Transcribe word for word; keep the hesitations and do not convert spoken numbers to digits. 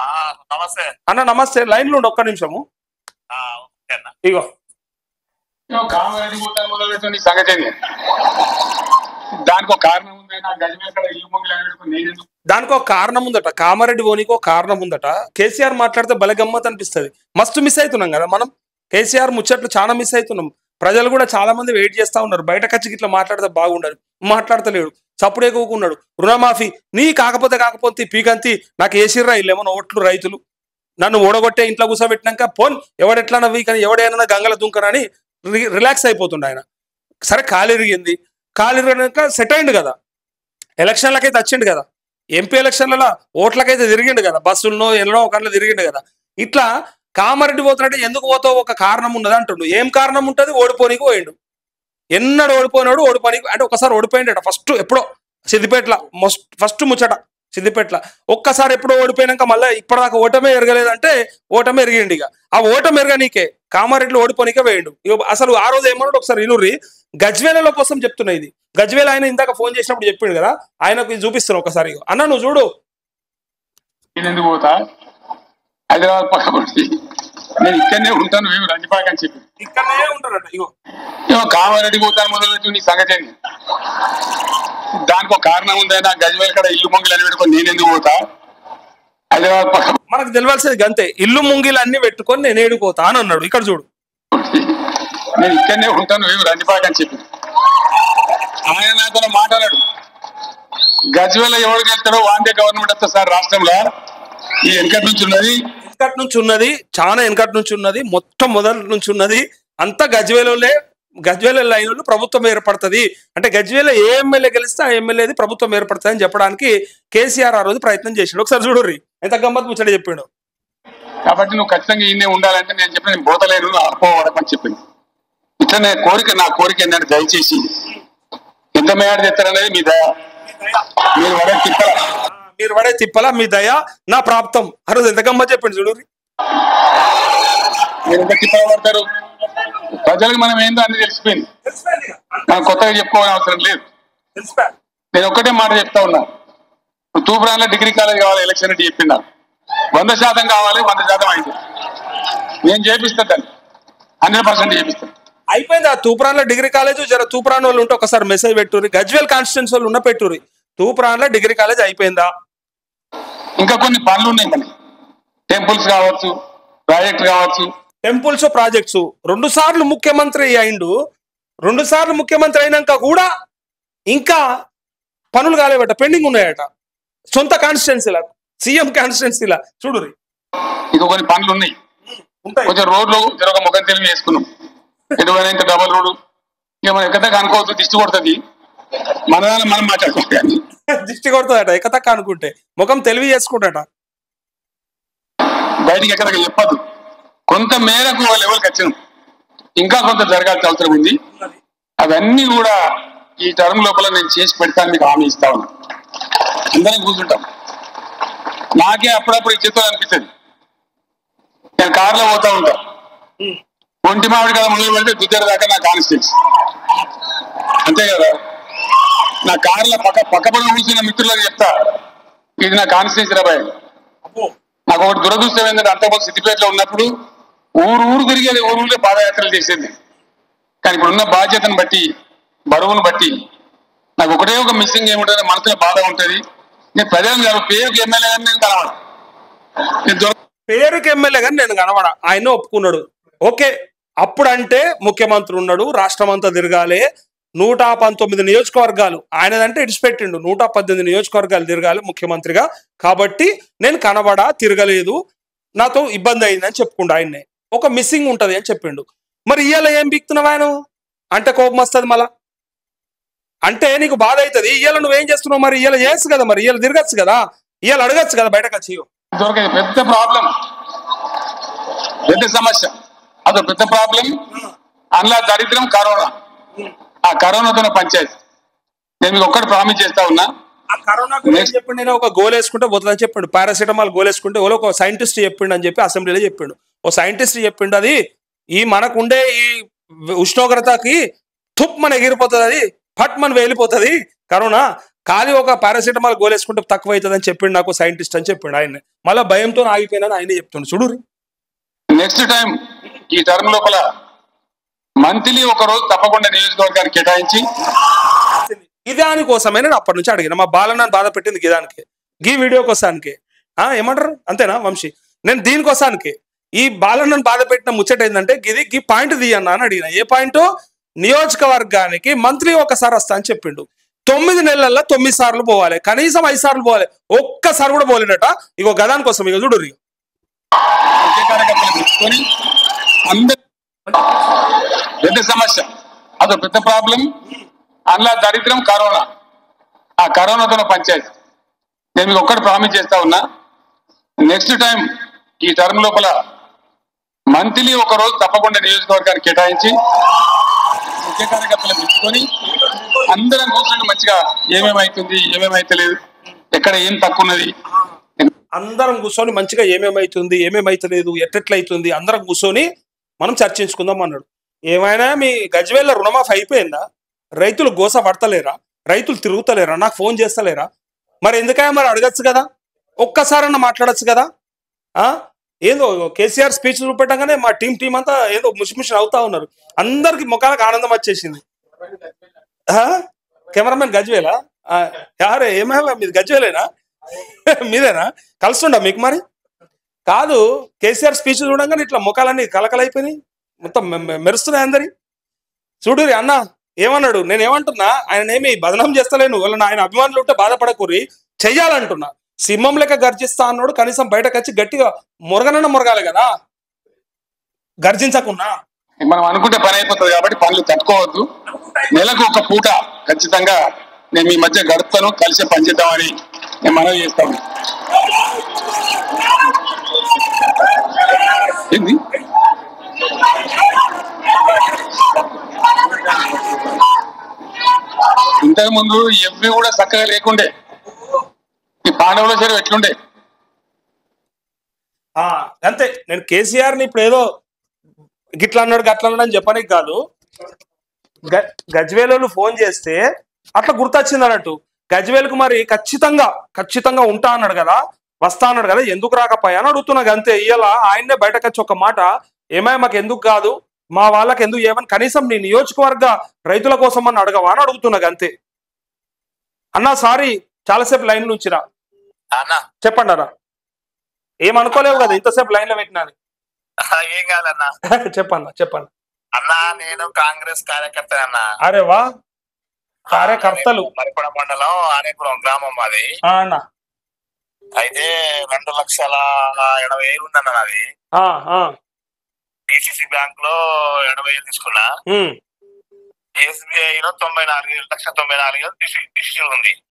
ఆ, నమస్తే అన్న నమస్తే. లైన్ లో ఉండి ఒక్క నిమిషము. ఆ, ఓకే అన్న. ఇగో కామారెడ్డి గుట్ట మొదలుపెట్టిన సంగతి ఏంది? దానికి ఒక కారణం ఉంది. నా గజమేల కాడ ఇల్లు మొంగిలు అనేటువంటి నేను ఎందుకు? దానికి ఒక కారణం ఉందట. కామారెడ్డి ఓనికి ఒక కారణం ఉందట. కేసీఆర్ మాట్లాడితే భలే గమ్మత్ అనిపిస్తుంది. మస్తు మిస్ అవుతున్నాం కదా మనం. కేసీఆర్ ముచ్చట్లు చాలా మిస్ అవుతున్నాం. ప్రజలు కూడా చాలా మంది వెయిట్ చేస్తా ఉన్నారు. బయట కచ్చికి ఇట్లా మాట్లాడితే బాగుండదు. మాట్లాడతలేడు, చప్పుడే కూకున్నాడు. రుణమాఫీ నీ కాకపోతే కాకపోతే పీకంతి నాకు ఏసిర్రా ఇల్లేమో ఓట్లు రైతులు నన్ను ఓడగొట్టే ఇంట్లో కూర్చోబెట్టినాక పోన్ ఎవడెట్లా నవ్వి కానీ ఎవడైనా గంగల దుంకరని రిలాక్స్ అయిపోతుండే ఆయన. సరే కాలు ఇరిగింది, కాలు ఇరిగినాక సెట్ అయిండు కదా, ఎలక్షన్లకైతే వచ్చిండు కదా, ఎంపీ ఎలక్షన్లలో ఓట్లకైతే తిరిగిండు కదా, బస్సుల్లో ఎన్నో ఒకళ్ళు తిరిగిండు కదా. ఇట్లా కామారెడ్డి పోతున్నట్టే ఎందుకు పోతావు ఒక కారణం ఉన్నది అంటుండు. ఏం కారణం ఉంటుంది? ఓడిపోనీకి పోయిండు. ఎన్నడు ఓడిపోయినాడు ఓడిపోనీకి అంటే ఒకసారి ఓడిపోయిండట ఫస్ట్ ఎప్పుడో సిద్దిపేటలో మస్ట్ ఫస్ట్ ముచ్చట సిద్దిపేటలో ఒక్కసారి ఎప్పుడో ఓడిపోయినాక మళ్ళీ ఇప్పటిదాకా ఓటమే ఎరగలేదంటే ఓటమి ఎరిగిండు. ఇక ఆ ఓటమి ఎరగనీకే కామారెడ్డిలో ఓడిపోనీకే వేయండు. ఇక అసలు ఆ రోజు ఏమన్నాడు ఒకసారి ఇనుర్రి. గజ్వేలలో కోసం చెప్తున్నా ఇది. గజ్వేల్ ఆయన ఇందాక ఫోన్ చేసినప్పుడు చెప్పిండు కదా, ఆయనకు చూపిస్తున్నాను ఒకసారి. అన్న నువ్వు చూడు. నేను ఎందుకు పోతా? హైదరాబాద్ పక్కబడి నేను ఇక్కడనే ఉంటాను, మేము రంజిపాక అని చెప్పి ఇక్కడనే ఉంటారట. ఇగో ఏమో కామారెడ్డి పోతాను మొదలుపెట్టి నీ సంగతి ఏంది? దానికి ఒక కారణం ఉంది. నా గజమేల కాడ ఇల్లు మొంగిలు అని పెట్టుకొని నేను ఎందుకు పోతా? హైదరాబాద్ పక్క మనకు తెలియాల్సింది గంతే. ఇల్లు ముంగిలు అన్ని పెట్టుకొని నేను ఏడిపోతా అని అన్నాడు. ఇక్కడ చూడు. నేను ఇక్కడనే ఉంటాను, మేము రంజిపాక అని చెప్పి ఆయన నాతో మాట్లాడాడు. గజ్వేల్ ఎవరు వెళ్తాడో వాందే గవర్నమెంట్ వస్తుంది సార్ రాష్ట్రంలో. ఈ వెనకటి నుంచి ఉన్నది వెనకటి నుంచి ఉన్నది చాలా వెనకటి నుంచి ఉన్నది మొత్తం మొదటి నుంచి ఉన్నది అంతా గజ్వేలే. గజ్వేల లైన్లో ప్రభుత్వం ఏర్పడుతుంది అంటే గజ్వేల ఏ ఎమ్మెల్యే గెలిస్తే ఆ ఎమ్మెల్యేది ప్రభుత్వం ఏర్పడుతుంది అని చెప్పడానికి కేసీఆర్ ఆ రోజు ప్రయత్నం చేసాడు. ఒకసారి చూడుర్రి ఎంత గమ్మత్ ముచ్చట చెప్పాడు. కాబట్టి నువ్వు ఖచ్చితంగా ఈయనే ఉండాలంటే నేను చెప్పిన నేను పోతలేను అపోవడమని చెప్పింది. ఇట్లా నేను కోరిక నా కోరిక ఏంటంటే దయచేసి ఎంత మేడ తెస్తారనేది మీ దయ. మీరు వడ తిప్పల మీరు పడే తిప్పలా మీ దయ నా ప్రాప్తం. ఆ రోజు ఎంత గమ్మత్ చెప్పిండు చూడుర్రి. మీరు ఎంత తిప్పల పడతారు? ప్రజలకు మనం ఏందో అన్ని తెలిసిపోయింది. మనం కొత్తగా చెప్పుకోవాల్సిన అవసరం లేదు. నేను ఒక్కటే మాట చెప్తా ఉన్నా. తూప్రాన్లో డిగ్రీ కాలేజ్ కావాలి ఎలక్షన్ అంటే చెప్పిందా? వంద శాతం కావాలి, వంద శాతం అయింది. నేను చేపిస్తాను దాన్ని, హండ్రెడ్ పర్సెంట్ చేపిస్తాను. అయిపోయింది. ఆ తూప్రాన్లో డిగ్రీ కాలేజ్ జర తూప్రాన్ వాళ్ళు ఉంటే ఒకసారి మెసేజ్ పెట్టుర్రి. గజ్వేల్ కాన్స్టిట్యూన్సీ వాళ్ళు ఉన్న పెట్టుర్రి. తూప్రాన్లో డిగ్రీ కాలేజ్ అయిపోయిందా? ఇంకా కొన్ని పనులు ఉన్నాయి మనకి. టెంపుల్స్ కావచ్చు, ప్రాజెక్ట్ కావచ్చు. టెంపుల్స్ ప్రాజెక్ట్స్ రెండు సార్లు ముఖ్యమంత్రి అయిండు. రెండు సార్లు ముఖ్యమంత్రి అయినాక కూడా ఇంకా పనులు కాలేవట, పెండింగ్ ఉన్నాయట సొంత కాన్స్టిట్యున్సీలా, సీఎం కాన్స్టిట్యున్సీలా. చూడుర్రి ఇంకా కొన్ని పనులు ఉన్నాయి. కొంచెం రోడ్లు ఒక ముఖం తెలివి వేసుకున్నాం. ఎటువంటి ఇంత డబల్ రోడ్డు ఇక మనం ఎక్కడికి అనుకోవద్దు, దిష్టి కొడుతుంది. మన మనం మాట్లాడుకోవాలి. దిష్టి కొడుతుందట ఎక్కతక్క అనుకుంటే. ముఖం తెలివి చేసుకుంటాట. బయటికి ఎక్కడికి చెప్పద్దు. కొంత మేరకు లెవెల్కి వచ్చినాం. ఇంకా కొంత జరగాల్సిన అవసరం ఉంది. అవన్నీ కూడా ఈ టర్మ్ లోపల నేను చేసి పెడతాను మీకు హామీ ఇస్తా ఉన్నా. అందరం కూర్చుంటాం. నాకే అప్పుడప్పుడు ఇచ్చేతో అనిపిస్తుంది. నేను కార్లో పోతా ఉంటా. ఒంటి మామిడి కదా మొదలు పెడితే దుద్దర దాకా నా కాన్స్టిట్యూన్సీ అంతే కదా. నా కార్ల పక్క పక్కపడి కూర్చున్న మిత్రులకు చెప్తా, ఇది నా కాన్స్టిట్యూన్సీ రాబాయ్. నాకు ఒకటి దురదృష్టం ఏంటంటే అంతకుముందు సిద్దిపేటలో ఉన్నప్పుడు ఊరు ఊరు తిరిగేది, ఊరు ఊళ్ళో పాదయాత్రలు చేసేది. కానీ ఇప్పుడున్న బాధ్యతను బట్టి, బరువును బట్టి నాకు ఒకటే ఒక మిస్సింగ్ ఏముంటుంది, మనసులో బాధ ఉంటుంది. నేను ప్రజలు పేరుకి ఎమ్మెల్యే కానీ నేను కనబడ పేరుకి ఎమ్మెల్యే కానీ నేను కనబడ ఆయన ఒప్పుకున్నాడు. ఓకే, అప్పుడంటే ముఖ్యమంత్రి ఉన్నాడు, రాష్ట్రం అంతా తిరగాలి, నూట పంతొమ్మిది నియోజకవర్గాలు ఆయనదంటే ఇడిచిపెట్టిండు. నూట పద్దెనిమిది నియోజకవర్గాలు తిరగాలి ముఖ్యమంత్రిగా. కాబట్టి నేను కనబడా, తిరగలేదు, నాతో ఇబ్బంది అయిందని చెప్పుకుండు. ఆయన్నే ఒక మిస్సింగ్ ఉంటది అని చెప్పిండు. మరి ఇవాళ ఏం బిక్తున్నావు ఆయన అంటే కోపం వస్తుంది మళ్ళా. అంటే నీకు బాధ అవుతుంది. ఇవాళ నువ్వేం చేస్తున్నావు? మరి ఇవాళ చేయొచ్చు కదా, మరి ఇవాళ తిరగచ్చు కదా, ఇవాళ అడగచ్చు కదా బయటకు వచ్చి. దొరకదు. పెద్ద ప్రాబ్లం, పెద్ద సమస్య, అదొక పెద్ద ప్రాబ్లం. అందులో దరిద్రం కరోనా. ఆ కరోనాతో పంచాయతీ. నేను మీకు ఒక్కటి ప్రామిస్ చేస్తా ఉన్నా. ఆ కరోనా చెప్పిండు, నేను ఒక గోల్ వేసుకుంటే పోతుందని చెప్పిండు. పారాసిటమాల్ గోల్ వేసుకుంటే ఓలో ఒక సైంటిస్ట్ చెప్పిండు అని చెప్పి అసెంబ్లీలో చెప్పిండు. ఓ సైంటిస్ట్ చెప్పిండు అది ఈ మనకుండే ఈ ఉష్ణోగ్రతకి తుప్ మన ఎగిరిపోతుంది, అది ఫట్ మన వెళ్ళిపోతుంది కరోనా. ఖాళీ ఒక పారాసిటమాల్ గోలేసుకుంటే తక్కువ అవుతుంది అని చెప్పిండు నాకు సైంటిస్ట్ అని చెప్పిండు ఆయన. మళ్ళీ భయంతో ఆగిపోయినా ఆయనే చెప్తుండు. చూడు నెక్స్ట్ టైం ఈ టర్మ్ లోపల మంత్లీ ఒక రోజు తప్పకుండా నియోజకవర్గానికి కేటాయించి గిదాని కోసమే నేను అప్పటి నుంచి అడిగిన. మా బాలన్నని బాధ పెట్టింది గిదానికి, గీ వీడియో కోసానికి. ఆ ఏమంటారు అంతేనా వంశీ? నేను దీనికోసానికి ఈ బాలన్నను బాధ పెట్టిన ముచ్చట ఏంటంటే గిది గీ పాయింట్ తీయన్నా అని అడిగిన. ఏ పాయింట్? నియోజకవర్గానికి మంత్లీ ఒకసారి వస్తా అని చెప్పిండు. తొమ్మిది నెలల్లో తొమ్మిది సార్లు పోవాలి, కనీసం ఐదు సార్లు పోవాలి. ఒక్కసారి కూడా పోలేనట. ఇగో గదాని కోసం ఇక చూడు అందరూ పెద్ద సమస్య, అదో పెద్ద ప్రాబ్లం. అందులో దరిద్రం కరోనా. ఆ కరోనాతో పంచాయతీ. నేను మీకు ఒక్కటి ప్రామిస్ చేస్తా ఉన్నా, నెక్స్ట్ టైం ఈ టర్మ్ లోపల మంత్లీ ఒక రోజు తప్పకుండా నియోజకవర్గానికి కేటాయించి ముఖ్య కార్యకర్తలు పెంచుకొని అందరం కూర్చొని మంచిగా ఏమేమైతుంది, ఏమేమైతలేదు, ఎక్కడ ఏం తక్కువ ఉన్నది, అందరం కూర్చొని మంచిగా ఏమేమైతుంది, ఏమేమైతలేదు, ఎట్టెట్లయితుంది అందరం కూర్చొని మనం చర్చించుకుందాం అన్నాడు. ఏమైనా మీ గజ్వేల్ల రుణమాఫీ అయిపోయిందా? రైతులు గోస పడతలేరా? రైతులు తిరుగుతలేరా? నాకు ఫోన్ చేస్తలేరా? మరి ఎందుకైనా మరి అడగచ్చు కదా, ఒక్కసారన్నా మాట్లాడచ్చు కదా. ఆ ఏదో కేసీఆర్ స్పీచ్ చూపెట్టగానే మా టీం టీం అంతా ఏదో ముషిముషి అవుతా ఉన్నారు. అందరికి ముఖాలకు ఆనందం వచ్చేసింది. కెమెరామెన్ గజ్వేలా? యారే ఏమైనా మీది గజ్వేలేనా? మీదేనా? కలుస్తుండా మీకు? మరి కాదు, కేసీఆర్ స్పీచ్ చూడంగానే ఇట్లా ముఖాలన్నీ కలకలైపోయినాయి, మొత్తం మెరుస్తున్నాయి అందరి. చూడు అన్న ఏమన్నాడు, నేను ఏమంటున్నా, ఆయన ఏమి బదనాం చేస్తలేను, వాళ్ళని ఆయన అభిమానులు ఉంటే బాధపడకూరి, చెయ్యాలంటున్నా. సింహం లెక్క గర్జిస్తా అన్నాడు, కనీసం బయటకు వచ్చి గట్టిగా మురగనన్న మురగాలి కదా, గర్జించకున్నా. మనం అనుకుంటే పని అయిపోతుంది కాబట్టి పనులు తట్టుకోవద్దు. నెలకు ఒక పూట ఖచ్చితంగా నేను మీ మధ్య గడుపుతాను, కలిసి పనిచేద్దామని నేను మనవి చేస్తాను. ఏంది ఇంతకు ముందు ఎవ్వి కూడా చక్కగా లేకుండే, ఈ పాండవుల చెరువు ఎట్లుండే. అంతే, నేను కేసీఆర్ని ఇప్పుడు ఏదో గిట్లా అన్నాడు గట్లా అన్నాడు అని చెప్పడానికి కాదు. గజ్వేలు ఫోన్ చేస్తే అట్లా గుర్తొచ్చింది అన్నట్టు. గజ్వేల్కు మరి ఖచ్చితంగా ఖచ్చితంగా ఉంటా అన్నాడు కదా, వస్తా అన్నాడు కదా, ఎందుకు రాకపోయా అని అడుగుతున్నా. అంతే, ఇవాళ ఆయన్నే బయటకు వచ్చి ఒక మాట, ఏమై మాకు ఎందుకు కాదు, మా వాళ్ళకి ఎందుకు ఏమని, కనీసం నీ నియోజకవర్గ రైతుల కోసం అని అడగవా అని అడుగుతున్నా. అంతే అన్నా, సారీ చాలాసేపు లైన్ నుంచిరా. చెప్పండి అన్నా, ఏమనుకోలేవు కదా ఇంతసేపు లైన్ లో పెట్టినా. ఏం కాదన్నా, చెప్పన్నా చెప్పండి అన్నా. నేను కాంగ్రెస్ కార్యకర్త అన్నా. అరే వా, కార్యకర్తలు. మరిపడ మండలం ఆనేపురం గ్రామం మాది అన్న. అయితే రెండు లక్షల ఎనభై వేలు ఉందన్న నాది. డిసిసి బ్యాంక్ లో ఎనభై వేలు తీసుకున్నా. ఎస్బీఐ లో తొంభై నాలుగు వేలు లక్ష తొంభై నాలుగు వేలు డిసిషన్ ఉంది.